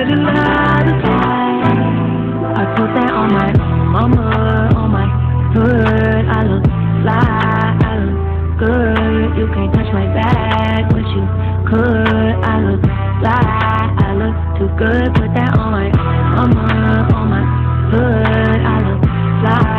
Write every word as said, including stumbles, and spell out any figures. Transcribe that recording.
the other side. I put that on my mama, on my hood. I look fly, I look good. You can't touch my bag, but you could. I look fly, I look too good. Put that on my mama, on my hood. I look fly.